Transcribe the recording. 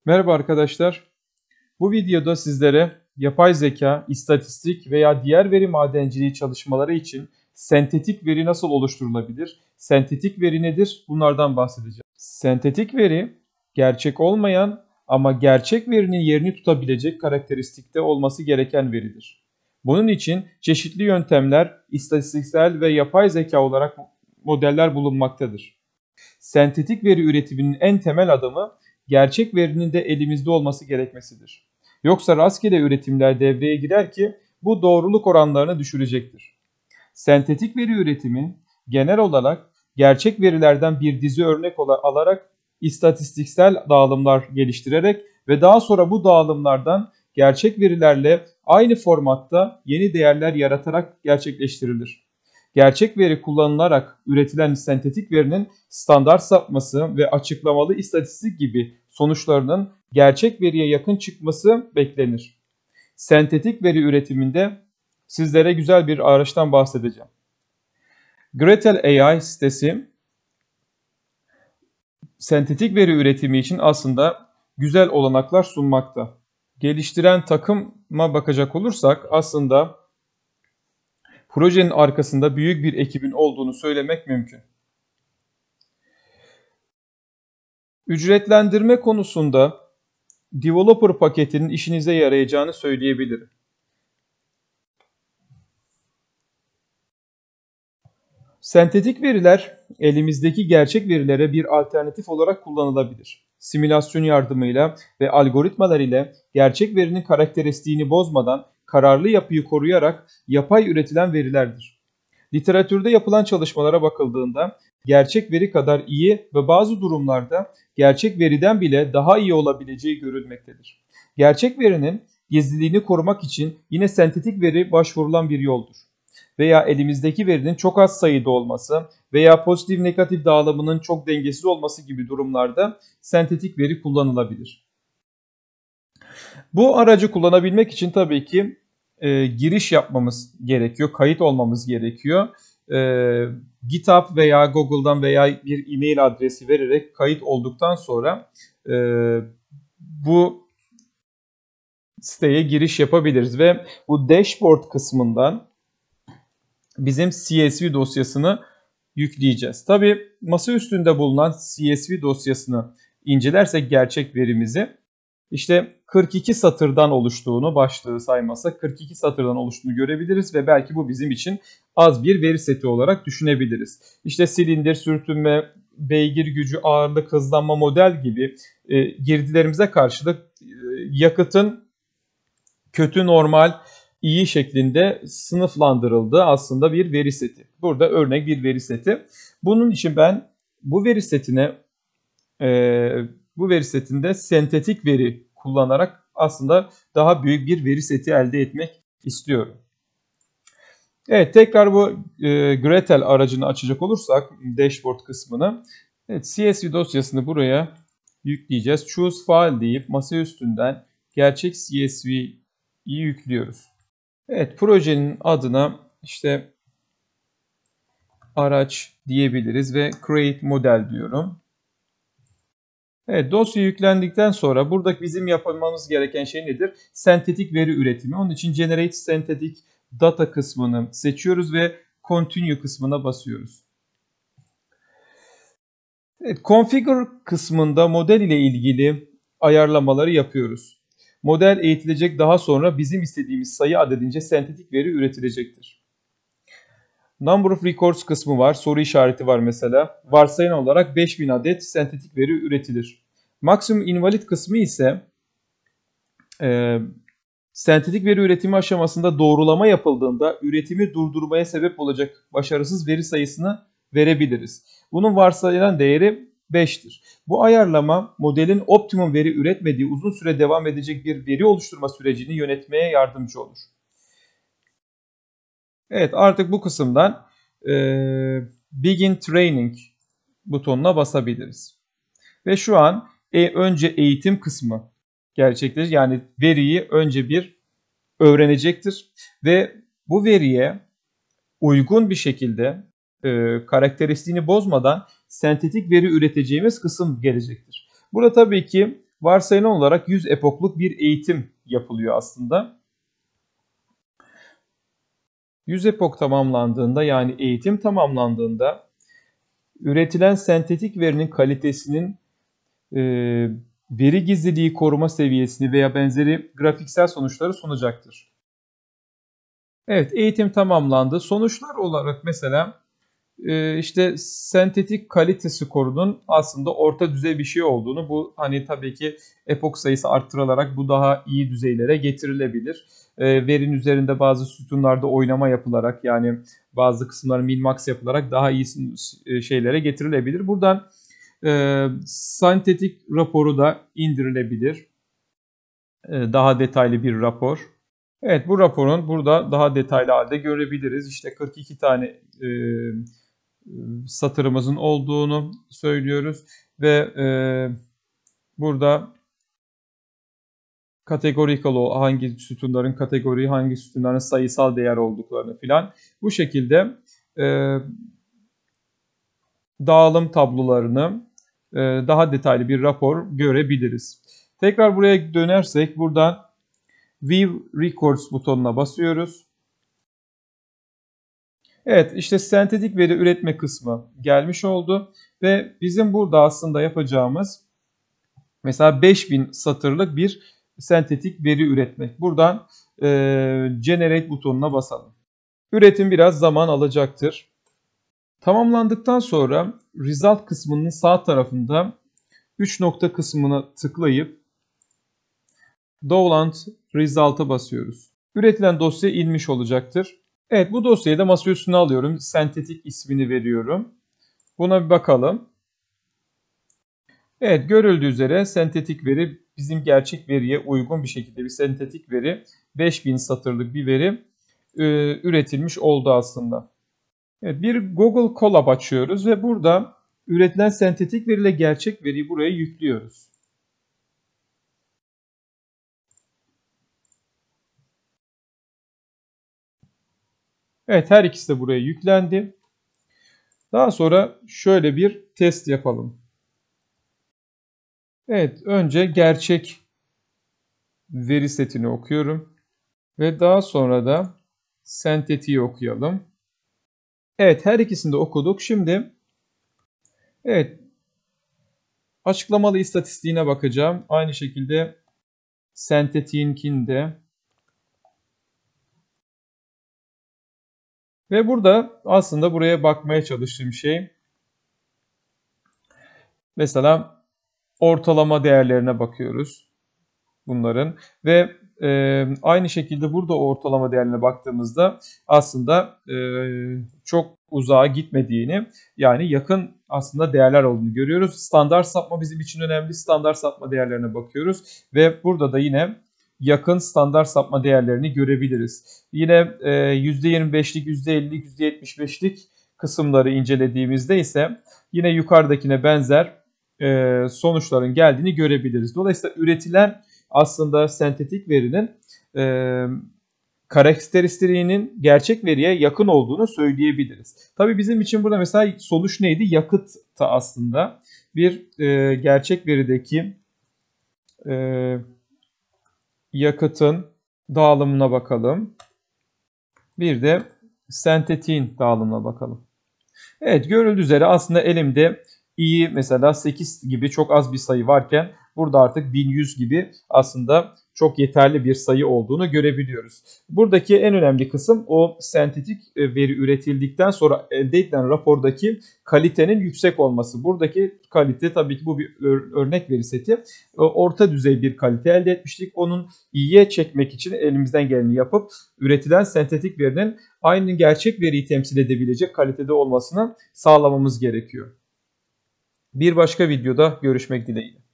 Merhaba arkadaşlar. Bu videoda sizlere yapay zeka, istatistik veya diğer veri madenciliği çalışmaları için sentetik veri nasıl oluşturulabilir? Sentetik veri nedir? Bunlardan bahsedeceğim. Sentetik veri, gerçek olmayan ama gerçek verinin yerini tutabilecek karakteristikte olması gereken veridir. Bunun için çeşitli yöntemler, istatistiksel ve yapay zeka olarak modeller bulunmaktadır. Sentetik veri üretiminin en temel adımı gerçek verinin de elimizde olması gerekmesidir. Yoksa rastgele üretimler devreye girer ki bu doğruluk oranlarını düşürecektir. Sentetik veri üretimi genel olarak gerçek verilerden bir dizi örnek alarak istatistiksel dağılımlar geliştirerek ve daha sonra bu dağılımlardan gerçek verilerle aynı formatta yeni değerler yaratarak gerçekleştirilir. Gerçek veri kullanılarak üretilen sentetik verinin standart sapması ve açıklamalı istatistik gibi sonuçlarının gerçek veriye yakın çıkması beklenir. Sentetik veri üretiminde sizlere güzel bir araçtan bahsedeceğim. Gretel AI sitesi sentetik veri üretimi için aslında güzel olanaklar sunmakta. Geliştiren takıma bakacak olursak aslında projenin arkasında büyük bir ekibin olduğunu söylemek mümkün. Ücretlendirme konusunda developer paketinin işinize yarayacağını söyleyebilirim. Sentetik veriler elimizdeki gerçek verilere bir alternatif olarak kullanılabilir. Simülasyon yardımıyla ve algoritmalar ile gerçek verinin karakteristiğini bozmadan kararlı yapıyı koruyarak yapay üretilen verilerdir. Literatürde yapılan çalışmalara bakıldığında gerçek veri kadar iyi ve bazı durumlarda gerçek veriden bile daha iyi olabileceği görülmektedir. Gerçek verinin gizliliğini korumak için yine sentetik veri başvurulan bir yoldur. Veya elimizdeki verinin çok az sayıda olması veya pozitif negatif dağılımının çok dengesiz olması gibi durumlarda sentetik veri kullanılabilir. Bu aracı kullanabilmek için tabii ki giriş yapmamız gerekiyor, kayıt olmamız gerekiyor. GitHub veya Google'dan veya bir e-mail adresi vererek kayıt olduktan sonra bu siteye giriş yapabiliriz ve bu dashboard kısmından bizim CSV dosyasını yükleyeceğiz. Tabii masa üstünde bulunan CSV dosyasını incelersek gerçek verimizi işte 42 satırdan oluştuğunu, başlığı saymazsak 42 satırdan oluştuğunu görebiliriz ve belki bu bizim için az bir veri seti olarak düşünebiliriz. İşte silindir, sürtünme, beygir gücü, ağırlık, hızlanma, model gibi girdilerimize karşılık yakıtın kötü, normal, iyi şeklinde sınıflandırıldığı aslında bir veri seti. Burada örnek bir veri seti. Bunun için ben bu veri setine bu veri setinde sentetik veri kullanarak aslında daha büyük bir veri seti elde etmek istiyorum. Evet, tekrar bu Gretel aracını açacak olursak dashboard kısmını, evet, CSV dosyasını buraya yükleyeceğiz. Choose file deyip masa üstünden gerçek CSV'yi yüklüyoruz. Evet, projenin adına işte araç diyebiliriz ve create model diyorum. Evet, dosya yüklendikten sonra burada bizim yapmamız gereken şey nedir? Sentetik veri üretimi. Onun için Generate Synthetic Data kısmını seçiyoruz ve Continue kısmına basıyoruz. Evet, Configure kısmında model ile ilgili ayarlamaları yapıyoruz. Model eğitilecek, daha sonra bizim istediğimiz sayı adedince sentetik veri üretilecektir. Number of records kısmı var. Soru işareti var mesela. Varsayılan olarak 5000 adet sentetik veri üretilir. Maksimum invalid kısmı ise sentetik veri üretimi aşamasında doğrulama yapıldığında üretimi durdurmaya sebep olacak başarısız veri sayısını verebiliriz. Bunun varsayılan değeri 5'tir. Bu ayarlama modelin optimum veri üretmediği uzun süre devam edecek bir veri oluşturma sürecini yönetmeye yardımcı olur. Evet, artık bu kısımdan Begin Training butonuna basabiliriz. Ve şu an önce eğitim kısmı gerçekleşecek. Yani veriyi önce bir öğrenecektir ve bu veriye uygun bir şekilde karakteristiğini bozmadan sentetik veri üreteceğimiz kısım gelecektir. Burada tabii ki varsayılan olarak 100 epokluk bir eğitim yapılıyor aslında. 100 epok tamamlandığında, yani eğitim tamamlandığında üretilen sentetik verinin kalitesinin veri gizliliği koruma seviyesini veya benzeri grafiksel sonuçları sunacaktır. Evet, eğitim tamamlandı. Sonuçlar olarak mesela işte sentetik kalite skorunun aslında orta düzey bir şey olduğunu, bu hani tabii ki epok sayısı arttırılarak bu daha iyi düzeylere getirilebilir. Verinin üzerinde bazı sütunlarda oynama yapılarak, yani bazı kısımları min-max yapılarak daha iyi şeylere getirilebilir. Buradan sentetik raporu da indirilebilir. Daha detaylı bir rapor. Evet, bu raporun burada daha detaylı halde görebiliriz. İşte 42 tane satırımızın olduğunu söylüyoruz ve burada categorical, hangi sütunların kategori, hangi sütunların sayısal değer olduklarını filan bu şekilde dağılım tablolarını daha detaylı bir rapor görebiliriz. Tekrar buraya dönersek buradan View Records butonuna basıyoruz. Evet, işte sentetik veri üretme kısmı gelmiş oldu ve bizim burada aslında yapacağımız mesela 5000 satırlık bir sentetik veri üretmek. Buradan Generate butonuna basalım. Üretim biraz zaman alacaktır. Tamamlandıktan sonra Result kısmının sağ tarafında 3 nokta kısmına tıklayıp Download Result'a basıyoruz. Üretilen dosya inmiş olacaktır. Evet, bu dosyayı da masa üstüne alıyorum. Sentetik ismini veriyorum. Buna bir bakalım. Evet, görüldüğü üzere sentetik veri bizim gerçek veriye uygun bir şekilde bir sentetik veri, 5000 satırlık bir veri üretilmiş oldu aslında. Evet, bir Google Colab açıyoruz ve burada üretilen sentetik veriyle gerçek veriyi buraya yüklüyoruz. Evet, her ikisi de buraya yüklendi. Daha sonra şöyle bir test yapalım. Evet, önce gerçek veri setini okuyorum ve daha sonra da sentetiği okuyalım. Evet, her ikisini de okuduk. Şimdi evet, açıklamalı istatistiğine bakacağım. Aynı şekilde sentetiğinkinde. Ve burada aslında buraya bakmaya çalıştığım şey, mesela ortalama değerlerine bakıyoruz bunların ve aynı şekilde burada ortalama değerine baktığımızda aslında çok uzağa gitmediğini, yani yakın aslında değerler olduğunu görüyoruz. Standart sapma bizim için önemli. Standart sapma değerlerine bakıyoruz ve burada da yine yakın standart sapma değerlerini görebiliriz. Yine %25'lik, %50'lik, %75'lik kısımları incelediğimizde ise yine yukarıdakine benzer sonuçların geldiğini görebiliriz. Dolayısıyla üretilen aslında sentetik verinin karakteristiğinin gerçek veriye yakın olduğunu söyleyebiliriz. Tabii bizim için burada mesela sonuç neydi? Yakıtta aslında bir gerçek verideki yakıtın dağılımına bakalım. Bir de sentetiğin dağılımına bakalım. Evet, görüldüğü üzere aslında elimde iyi mesela 8 gibi çok az bir sayı varken burada artık 1100 gibi aslında çok yeterli bir sayı olduğunu görebiliyoruz. Buradaki en önemli kısım o sentetik veri üretildikten sonra elde edilen rapordaki kalitenin yüksek olması. Buradaki kalite tabii ki bu bir örnek veri seti. Orta düzey bir kalite elde etmiştik. Onun iyiye çekmek için elimizden geleni yapıp üretilen sentetik verinin aynı gerçek veriyi temsil edebilecek kalitede olmasını sağlamamız gerekiyor. Bir başka videoda görüşmek dileğiyle.